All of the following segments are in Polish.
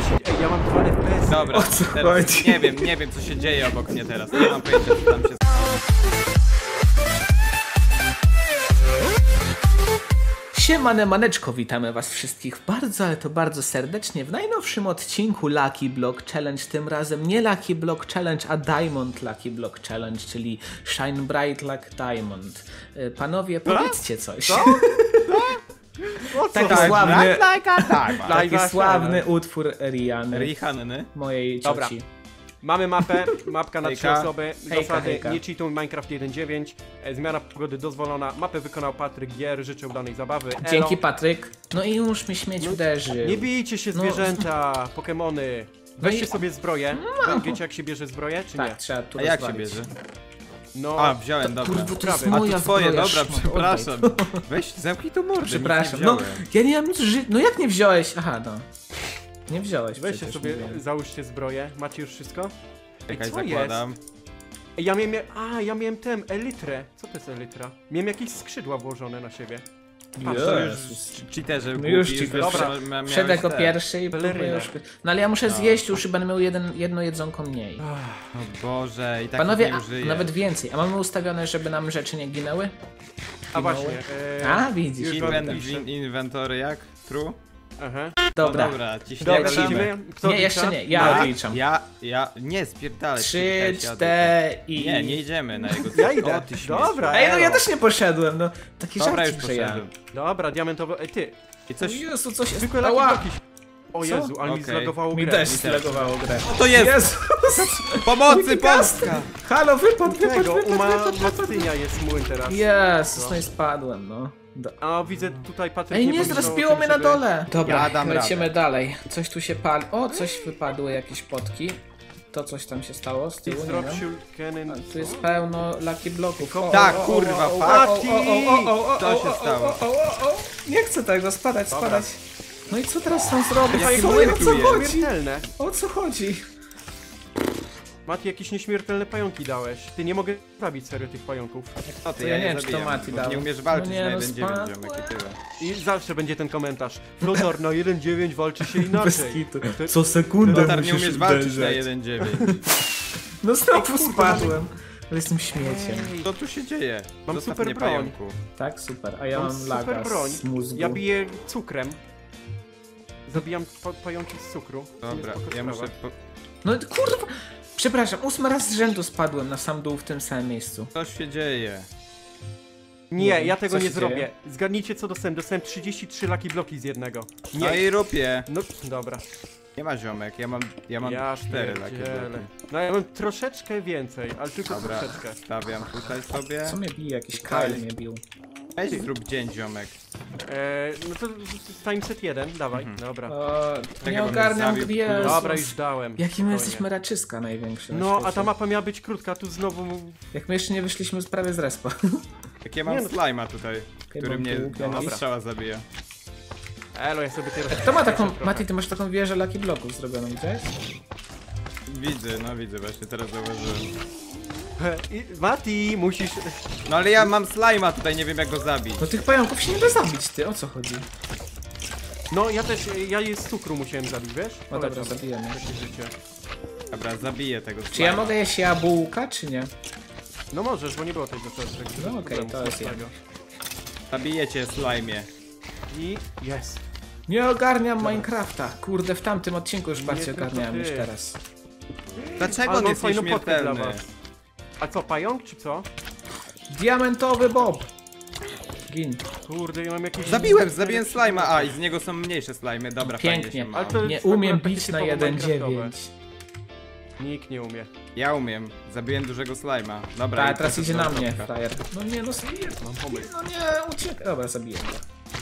się... Ej, ja mam 2 FPS. Dobra, O co teraz chodzi? nie wiem co się dzieje obok mnie teraz. Nie mam pojęcia co tam się... Maneczko, witamy was wszystkich bardzo, ale to bardzo serdecznie w najnowszym odcinku Lucky Block Challenge. Tym razem nie Lucky Block Challenge, a Diamond Lucky Block Challenge, czyli Shine Bright Like Diamond. Panowie, powiedzcie coś. Taki sławny, taki sławny utwór Rihanny, Rihanny. mojej Dobra. cioci. Mamy mapę, mapka na 3 Hejka. osoby, Hejka, zasady hejka. nie cheatuj, Minecraft 1.9, zmiana pogody dozwolona, mapę wykonał Patryk Gier, życzę udanej zabawy. Elo. Dzięki, Patryk. No i już mi śmieć uderzył. Nie bijcie się No. zwierzęta, Pokemony. Weźcie i- sobie zbroję. Wiecie jak się bierze zbroję, czy nie? Tak, trzeba tu A jak się rozwalić. bierze? No, A, wziąłem, dobra. Kurwa, to jest Prawie. A moja to twoje, zbroja, dobra, szmat, przepraszam. oddaj. Weź, zamknij tu mordę, Przepraszam, nic nie no wziąłem. ja nie mam no jak nie wziąłeś? Aha, no. Nie wziąłeś weźcie przecież, sobie, mówiłem. załóżcie zbroję. Macie już wszystko? Czekaj, co zakładam. Ej, ja miałem elytrę. Co to jest elytra? Miałem jakieś skrzydła włożone na siebie. To już Jezus. cheaterze No głupi, już już ci wiesz, dobra. miałeś Wszedł jako te. pierwszy i Pelerynę. próbuję już... No ale ja muszę zjeść już i będę miał jedno jedzonko mniej. O Boże, i tak Panowie, nie użyję. nawet więcej. A mamy ustawione, żeby nam rzeczy nie ginęły? A właśnie. A, widzisz. już wam piszę. Inwentory jak? True? Aha. Dobra. No dobra, Dobra, Lecimy. lecimy. Kto Nie, odlicza? jeszcze nie. Ja odliczam. Nie, spierdalaj. 3, spierdalaj, 4 i... Nie idziemy na jego Ja idę. O, ty śmiesz. Dobra, Ej, no ja elo. też nie poszedłem, no. Taki Dobra, już żarcik, że ja. poszedłem. Dobra, diamentowy. Ej, ty. I O coś... Jezu, co się Zwykłe stało? laki O Co? Jezu, ale mi Okej. zlagowało Mi grę. też zlagowało grę. To jest! Jezus! Pomocy, Polska! Halo, wypadł, Tego, wypadł, u wypadł. Mastynia jest młyn teraz. Jezus, no i spadłem, no. A widzę tutaj Patryk Ej, nie, pomyślał zrespiło o tym, mnie na żeby- dole. Dobra, Ja dam lecimy radę. dalej. Coś tu się pali. O, coś wypadły, jakieś potki. To coś tam się stało z tyłu, nie wiem. Cannon. Tu jest pełno lucky bloków. Tak, kurwa, Patki! Co się stało? Nie chcę tego, spadać. No i co teraz tam zrobić? Jaki Co, młyn o tu co jest? chodzi? Śmiertelne. O co chodzi? Mati, jakieś nieśmiertelne pająki dałeś. Ty, nie mogę zabić serio tych pająków. O, ty, To ja nie wiem, czy to zabijam, Mati bo dał. Nie umiesz walczyć No nie, na no 1-9, spadłem. ziomek, i tyle. I zawsze będzie ten komentarz. Flotar na 1.9 walczy się Bez inaczej. kitu. To- Co sekundę Lotar, nie musisz umiesz walczyć na uderzać. 1-9. No znowu spadłem. Ale jestem śmieciem. Ej, Co tu się dzieje? Mam Zostaw super mnie, broń. pająku. Tak, super. A ja Mam mam super laga broń. z mózgu. Ja biję cukrem. Zabijam pająki z cukru. Dobra, ja muszę... No kurwa! Przepraszam, 8 raz z rzędu spadłem na sam dół w tym samym miejscu. Co się dzieje? Nie, ja tego Co nie się zrobię. dzieje? Zgadnijcie co dostałem. Dostałem 33 laki bloki z jednego. No i rupie. No, dobra. Nie ma ziomek, ja mam 4 laki pierdzielę. bloki. No ja mam troszeczkę więcej, ale tylko Dobra, troszeczkę. stawiam tutaj sobie. Co mnie bije? Jakiś Kyle mnie bił. Weź zrób dzień, ziomek. No to timeset 1, dawaj. Mhm. Dobra. O, bo nie mnie ogarniam zabił. gry. Jezus. Dobra, już dałem. Jaki my Spokojnie. jesteśmy raczyska największe na No, a świecie. ta mapa miała być krótka, tu znowu... Jak my jeszcze nie wyszliśmy prawie z respa. Jak ja mam Nie, no- slajma tutaj, który mam mnie tu pianista. strzała zabija. Elo, ja sobie teraz... Kto ma taką... Mati, ty masz taką wieżę Lucky Bloków zrobioną, gdzieś? Widzę właśnie, teraz zauważyłem. Mati, musisz... No ale ja mam slajma tutaj, nie wiem jak go zabić. No tych pająków się nie da zabić, ty, o co chodzi? No, ja je z cukru musiałem zabić, wiesz? No dobra, Polecam. zabijemy. Takie życie. Dobra, zabiję tego Czy ja slajma. mogę jeść jabłka, czy nie? No możesz, bo nie było tej zasady. No okej, to jest tego. Zabijecie slajmie. I jest. Nie ogarniam Minecrafta. Kurde, w tamtym odcinku już bardziej tylko ogarniałem ty. niż teraz. Dlaczego Ale on mam jest fajną potkę dla nieśmiertelny? was. A co, pająk czy co? Diamentowy Bob! Gin. Kurde, ja mam jakieś... Zabiłem slajma, a i z niego są mniejsze slajmy, dobra, Pięknie. fajnie się ma. Ale to- Nie jest umiem akurat bić takie na typowo 1.9. Nikt nie umie. Ja umiem, zabiłem dużego slajma. Dobra, A i teraz to idzie jest na mnie, kropka. frajer. No nie, no zabiję. Mam pomysł. No nie, uciekaj. Dobra, zabiję go.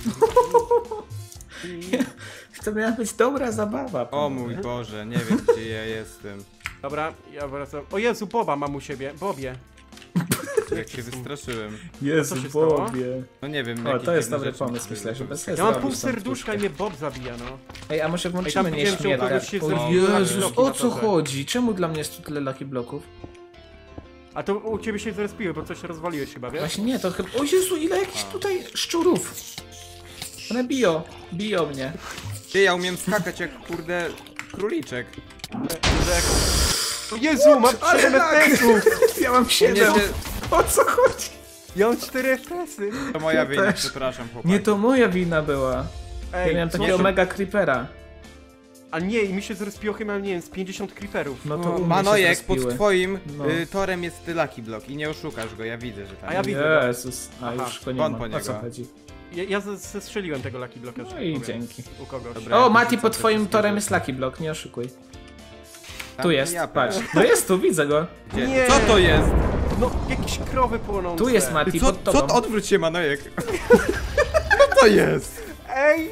To miała być dobra zabawa. O panowie. mój Boże, nie wiem gdzie ja jestem. Dobra, ja wracam. O Jezu, Boba mam u siebie. Bobie. Jak się wystraszyłem. Jezu, Co się stało? Bobie. No nie wiem, O, jakieś to jest dziwne dobry rzeczy pomysł, mi myślę, że bez sensu. Ja mam robić pół tą serduszka i puszkę. mnie Bob zabija, no. Ej, a może Ej, włączymy tam widziałem, że nieśmiertelność? kogoś się O zrobił Jezus, bloki o na co torze. chodzi? Czemu dla mnie jest tu tyle lucky bloków? A to u ciebie się zrespiły, bo coś rozwaliłeś chyba, wiesz? Właśnie nie, to chyba... O Jezu, ile jakichś tutaj szczurów! One biją mnie. Ty, ja umiem skakać jak kurde króliczek. O Jezu, mam 4 FPS-ów! Ja mam 7. Nie, O co chodzi? Ja mam 4 FPS-y! to moja wina, też. przepraszam chłopaki. Nie, to moja wina była. Ja Ej, miałem co? takiego mega creepera. A nie, i mi się zrespiło chyba, nie wiem, z 50 creeperów. No to u mnie Manojek, się pod zrespiły. twoim No. torem jest Lucky Block i nie oszukasz go, ja widzę, że tam A ja jest. widzę. Jezus, a Aha, już go nie won ma. po O co niego. chodzi? Ja zestrzeliłem tego Lucky Blocka, że No tak i powiem, dzięki. u kogoś. Dobra. O, Ja Mati, wrzucam pod te twoim wszystkie torem rzeczy. jest Lucky Block, nie oszukuj. Tam Tu jest, ja patrz. No jest tu, widzę go. Gdzie? Nie. Co to jest? No, jakieś krowy płonące. Tu jest Mati, Co, pod tobą. co to? Odwróć się, Manojek. Co to jest? Ej!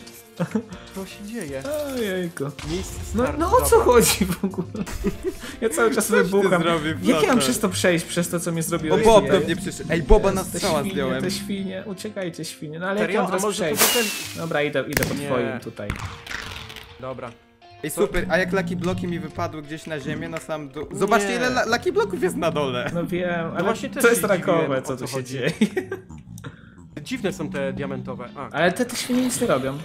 Co się dzieje? Ojejku. Miejsce No, startu, no o co dobra. chodzi w ogóle? Ja cały czas wybucham. zrobił, Jak ja mam Flotar? przez to przejść, przez to co mi O, zrobiłeś? Bob Ej, do mnie przyszedł. Ej, Boba na te strzała świnie, zdjąłem. te świnie, uciekajcie świnie. No ale jak ja Serio? mam A teraz może to przejść? ten... Dobra, idę po Nie. twoim tutaj. Dobra. Ej, super, a jak Lucky Blocki mi wypadły gdzieś na ziemię, na sam dół. Zobaczcie, Nie. ile Lucky Blocków jest na dole. No wiem, ale właśnie też to jest się rakowe, dziwiłem, co o tu co się chodzi. dzieje. Dziwne są te diamentowe. A, Ale te świnie nic nie robią.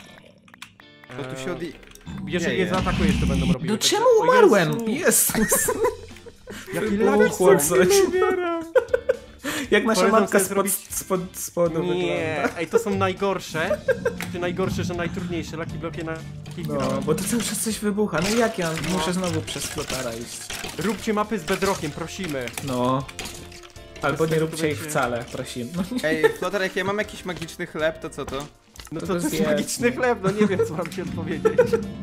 Bo tu się jeżeli dzieje. je zaatakujesz, to będą robiły. No tak, czemu że- o umarłem? Jezu, Jezus. Jaki Wybuchło lagi są. coś. Jak nasza Polecam matka sobie spod spodu Nie, wygląda. ej, to są najgorsze. Czy najgorsze, że najtrudniejsze. Lucky Blocki na jakich No, grałem. bo to cały czas coś wybucha. No jak ja muszę znowu przez flotara iść? Róbcie mapy z bedrockiem, prosimy. No. Albo nie tego róbcie ich będzie- wcale, prosimy. No nie. Ej, Flotar, jak ja mam jakiś magiczny chleb, to co to? No To to jest jest magiczny jasne. chleb, no nie wiem co mam ci odpowiedzieć.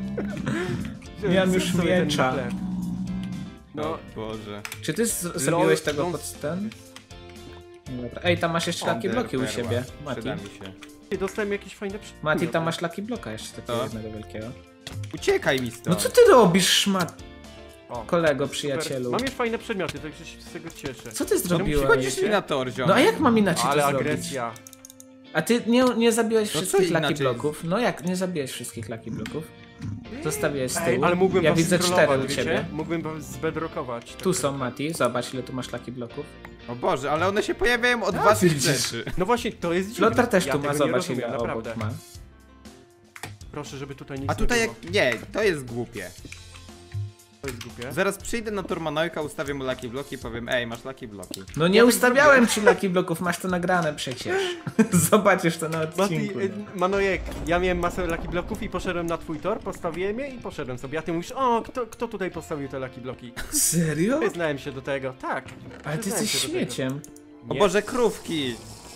Miałem już Zjedz sobie ten miecza. chleb. No No, Boże. Czy ty zrobiłeś tego pod ten? No dobra. Ej, tam masz jeszcze Lucky Bloki u Perła. siebie, Mati. Przyda mi się. dostałem jakieś fajne Mati, tam masz Lucky Bloka jeszcze takiego Co? jednego wielkiego. Uciekaj mi No stąd. co ty robisz, szmat, O, kolego, super. przyjacielu? Mam już fajne przedmioty, także się z tego cieszę. Co ty zrobiłeś? Przychodzisz mi na tor, ziom. No a jak mam inaczej Ale to zrobić? agresja. A ty nie zabiłeś No co wszystkich Lucky inaczej? Bloków? No jak, nie zabiłeś wszystkich Lucky Bloków? Zostawiłeś z Ej, tyłu. ale mógłbym Ja was widzę scrollować, 4 u wiecie? ciebie. Mógłbym was zbedrockować. Tu są, Mati, zobacz ile tu masz Lucky Bloków. O Boże, ale one się pojawiają od waszych widzisz. rzeczy. No właśnie, to jest dziwne. Flotar też ja tu ma, tego nie zobacz rozumiem, ile naprawdę. obok ma. Proszę, żeby tutaj nic A tutaj nie jak... było. Nie, to jest głupie. To jest głupie. Zaraz przyjdę na tor Manojka, ustawię mu Lucky Bloki i powiem, ej, masz Lucky Bloki. No nie ustawiałem ci Lucky Bloków, masz to nagrane przecież. Zobaczysz to na Mati, odcinku. Manojek, ja miałem masę Lucky Bloków i poszedłem na twój tor, postawiłem je i poszedłem sobie. A ty mówisz, o, kto tutaj postawił te Lucky Bloki? Serio? Przyznałem się do tego, tak. Ale ty przyznałem jesteś się do tego. śmieciem. O Nie. Boże, krówki!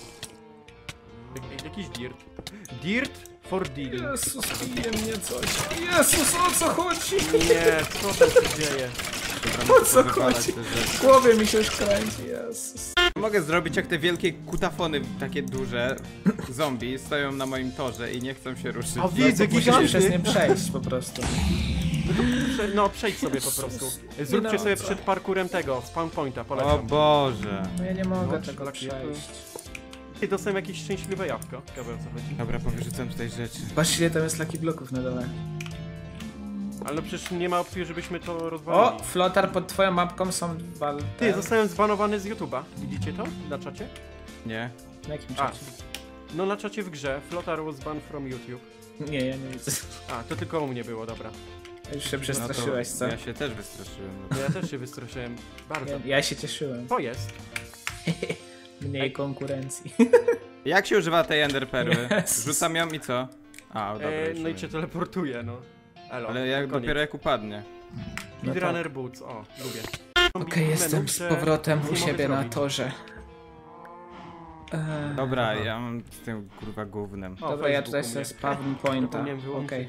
Jakiś dirt. Dirt for deal. Jezus, bije mnie coś. Jezus, o co chodzi? Nie, co tam się dzieje? O co Powywalać chodzi? te rzeczy. W głowie mi się już kręci, Jezus. Mogę zrobić jak te wielkie kutafony, takie duże, zombie, stoją na moim torze i nie chcą się ruszyć. A widzę, Musisz giganty. przez nie przejść po prostu. No, przejdź sobie po prostu. Zróbcie sobie co? przed parkurem tego, spawn pointa, O polecam. Boże. No ja nie mogę No, tego Lucky przejść. I dostałem jakieś szczęśliwe jabłko. Ciekawe o co chodzi. Dobra, powyrzucam tutaj rzeczy. Patrz ile tam jest Lucky Bloków na dole. Ale no przecież nie ma opcji, żebyśmy to O, rozwalili. Flotar, pod twoją mapką są dwa... Ty, zostałem zbanowany z YouTube'a. Widzicie to? Na czacie? Nie? Na jakim A. czacie? No na czacie w grze. Flotar was banned from YouTube. Nie, ja nie widzę. A, to tylko u mnie było, dobra. Już się No przestraszyłeś, to co? Ja się też wystraszyłem. No. No ja też się wystraszyłem. Bardzo. Ja się cieszyłem. To jest. Mniej konkurencji. Jak się używa tej Ender Perły? Jezus. Rzucam ją i co? A, dobra, już No i wiem. cię teleportuje, no. Elo, Ale jak koniec. dopiero jak upadnie. No Speedrunner Boots, o, lubię. Okej, jestem z powrotem u siebie na torze. Dobra, Aha. ja mam z tym kurwa gównem. O, Dobra, ja Facebook tutaj u sobie mnie. spawn pointa. Zapomniałem wyłączyć. Okej.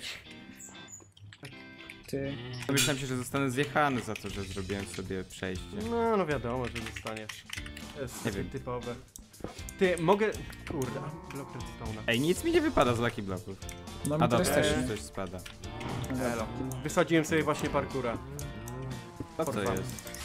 Ty. Myślałem się, że zostanę zjechany za to, że zrobiłem sobie przejście. No wiadomo, że zostaniesz. To jest Nie takie wiem. typowe. Ty, mogę... Kurde, blok redstone'a. Ej, nic mi nie wypada z Lucky Bloków. No A mi dobra, teraz też. już coś spada. Elo. Wysadziłem sobie właśnie parkura. Co to For fun. jest?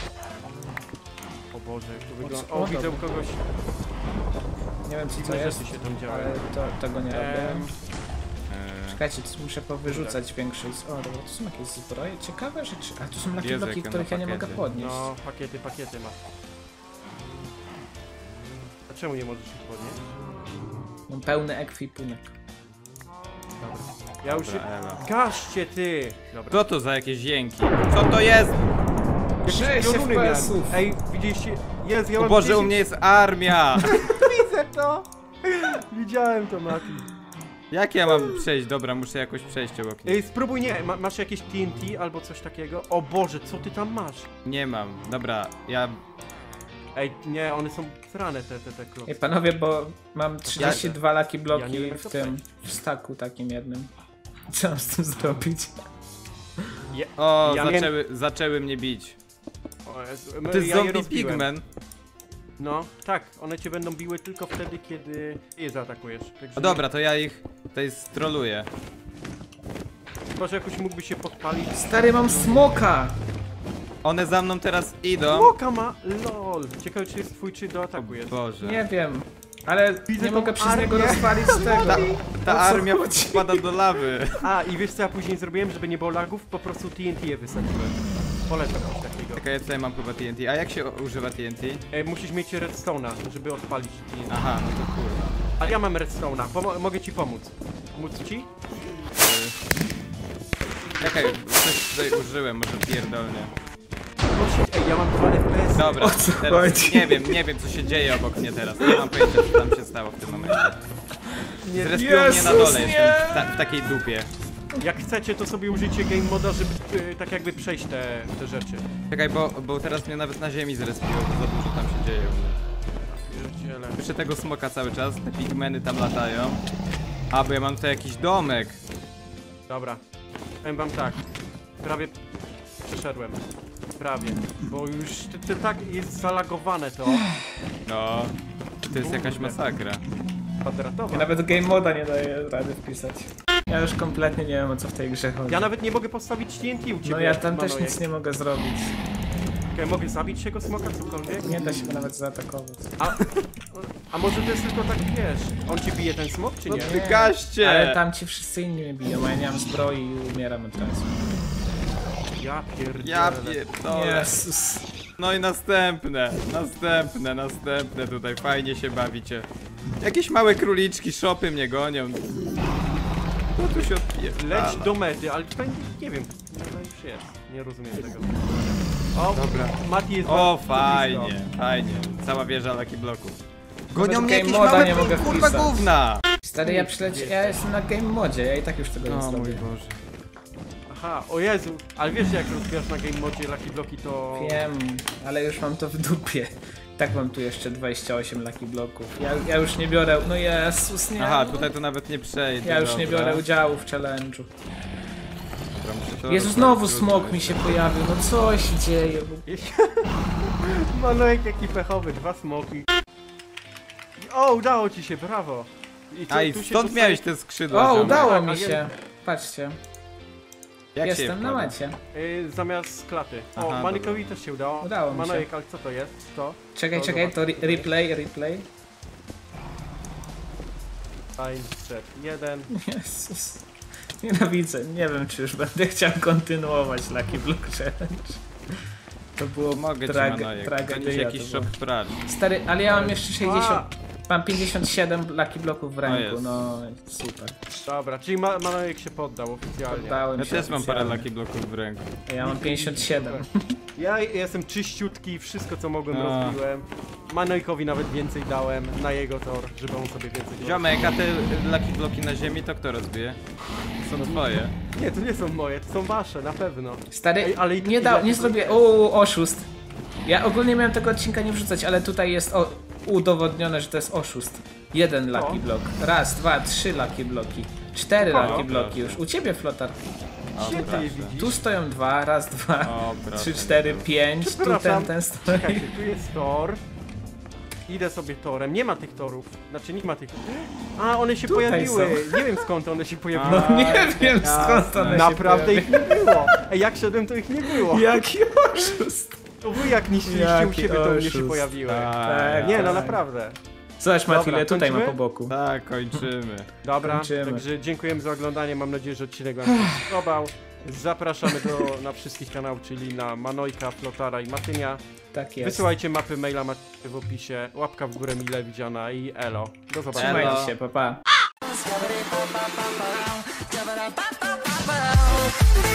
O Boże, jak to wygląda. o, O, widzę u dobra. kogoś. Nie wiem co to Dziwne jest, rzeczy się tam działy. ale tego nie robię. Eee, Czekajcie, tu muszę powyrzucać większość. O, dobra, tu są jakieś zbroje, ciekawe rzeczy. A tu są Lucky Jezu, Bloki, jakie których ja nie mogę pakiety. podnieść. No, pakiety ma. A czemu nie możesz ich podnieść? Mam pełny ekwipunek. Dobra. Ja już... Dobra, elo. Gaszcie ty! Dobra. Co to za jakieś jęki? Co to jest? Jakieś 6 pioruny miałem. FPS-ów. Ej, widzieliście? Jest, ja O mam Boże, 10... u mnie jest armia! Widzę to! Widziałem to, Mati. Jak ja mam przejść? Dobra, muszę jakoś przejść obok nich. Ej, spróbuj nie, masz jakieś TNT albo coś takiego? O Boże, co ty tam masz? Nie mam. Dobra, ja... Ej, nie, one są srane te klocki. Ej, panowie, bo mam 32 Lucky Ja bloki nie wiem, w co tym, w staku takim jednym. Co mam z tym zrobić? O, Ja zaczęły mnie bić. O Jezu, To jest ja je zombie rozbiłem. pigman. No, tak, one cię będą biły tylko wtedy, kiedy je zaatakujesz. Także O dobra, to ja ich tutaj stroluję. chyba, że jakoś mógłby się podpalić. Stary, mam smoka! One za mną teraz idą. Smoka ma! LOL! Ciekawe, czy jest twój, czy do ataku jest. Boże. Nie wiem, ale Widzę nie tą mogę przez niego armię. rozwalić tego. Ta O co armia chodzi? wpada do lawy. A, i wiesz co ja później zrobiłem, żeby nie było lagów? Po prostu TNT je wysadziłem. Polecam coś takiego. Czekaj, ja tutaj mam chyba TNT. A jak się używa TNT? Musisz mieć redstone'a, żeby odpalić TNT. Aha, no to kurwa. Ale ja mam redstone'a, mogę ci pomóc. Móc ci? Czekaj, coś tutaj użyłem, może pierdolnie. Ej, ja mam 2 FPS. Dobra, O co teraz chodzi? nie wiem co się dzieje obok mnie teraz. Nie mam pojęcia co tam się stało w tym momencie. Zrespiło mnie na Jezus, dole, nie! jestem w takiej dupie. Jak chcecie, to sobie użyjcie game moda, żeby tak jakby przejść te rzeczy. Czekaj, bo teraz mnie nawet na ziemi zrespiło, bo za dużo tam się dzieje u mnie. Pierdziele. Słyszę tego smoka cały czas, te pigmeny tam latają. A, bo ja mam tutaj jakiś domek. Dobra. Powiem wam tak. Prawie przeszedłem. Prawie. Bo już tak jest zalagowane to. No, to jest jakaś Kurde. masakra. Kwadratowa. Ja nawet game moda nie daję rady wpisać. Ja już kompletnie nie wiem, o co w tej grze chodzi. Ja nawet nie mogę postawić TNT u ciebie. No ja tam też Manojek. nic nie mogę zrobić. Okej, mogę zabić tego smoka, cokolwiek? Nie da się go nawet zaatakować. A może to jest tylko tak, wiesz, on ci bije ten smok, czy No nie? ty gaście! Ale tam ci wszyscy inni mnie biją, a ja nie mam zbroi i umieram od razu. Ja pierdolę. Ja pierdolę. Jezus. No i następne tutaj, fajnie się bawicie. Jakieś małe króliczki, szopy mnie gonią. No tu się odpierdala. Leć do mety, ale tutaj nie wiem, to już jest. Nie rozumiem tego. O, Dobra. Mati jest O, bardzo fajnie, blisko. fajnie. Cała wieża Lucky Bloków. Nawet Gonią mnie game jakieś moda małe nie mogę kurwa wpisać. gówna! Stary, ja jestem na game modzie, ja i tak już tego nie O mój zrobię. Boże. Aha, o Jezu, ale wiesz jak rozbijasz na game modzie Lucky Bloki to... Wiem, ale już mam to w dupie. Tak mam tu jeszcze 28 Lucky bloków. Ja już nie biorę, no Jezus, nie. Aha, tutaj to nawet nie przejdę. Ja już nie dobra. biorę udziału w challenge'u. Dobra, muszę to Jezu, rozwalić znowu trudno smok jest. mi się pojawił, no co się dzieje? Manojek jaki pechowy, 2 smoki. O, udało ci się, brawo. A i tu się stąd dostaje- miałeś te skrzydła, O, ziomek. udało Tak, mi a się. Patrzcie, Jak się je jestem na wkłada? macie. Zamiast klaty. O, Aha, Manikowi też się udało. Udało mi się. Manojek, ale co to jest? To? Czekaj, To czekaj, to replay. Time set 1. Jezus. Nienawidzę, nie wiem czy już będę chciał kontynuować Lucky Block Challenge. To było Mogę ci, Manojek. Będziesz tragedia. jakiś to shop było. pracz. Stary, ale ja mam jeszcze 60. A! Mam 57 Lucky Bloków w ręku, jest. no super. Dobra, czyli Manojek się poddał oficjalnie. Poddałem Ja się też mam parę oficjalnie. Lucky Bloków w ręku. Ja mam 57. Ja jestem czyściutki, wszystko co mogłem A. rozbiłem. Manojkowi nawet więcej dałem na jego tor, żeby on sobie więcej dał. Ziomek, a te Lucky Bloki na ziemi to kto rozbije? To są twoje. Nie, to nie są moje, to są wasze, na pewno. Stary, Ej, ale i nie taki zrobię. Oszust. Ja ogólnie miałem tego odcinka nie wrzucać, ale tutaj jest udowodnione, że to jest oszust. 1 Lucky O. Block. Raz, 2, 3 Lucky Bloki. 4 O, Lucky Bloki proszę. już. U ciebie, Flotar. O, Gdzie ty proszę. je widzisz? Tu stoją 2, raz, 2, O, proszę. 3, 4, 5. Tu Przepraszam. ten stoi. Czekajcie, tu jest tor. Idę sobie torem, nie ma tych torów. Znaczy nie ma tych... A, one się Tutaj pojawiły. są. Nie wiem skąd one się pojawiły. No nie wiem skąd one się Naprawdę ich pojawiły. nie było. Ej, jak szedłem to ich nie było. Jaki oszust. To wy jak niszczyliście u Jaki siebie to u mnie się oszust. pojawiły. Tak. Nie no, naprawdę. Zobacz Mati, Dobra, ile tutaj ma kończymy? po boku. Tak, kończymy. Dobra, Kończymy. także dziękujemy za oglądanie. Mam nadzieję, że odcinek wam się spodobał. Zapraszamy na wszystkich kanałów, czyli na Manojka, Flotara i Matynia. Tak jest. Wysyłajcie mapy maila, macie w opisie. Łapka w górę mile widziana i elo. Do zobaczenia. Trzymajcie Elo. się, pa pa. Scabba-dee-bop-bop-bop-bop-bop. Ba-da-ba-ba-ba-ba.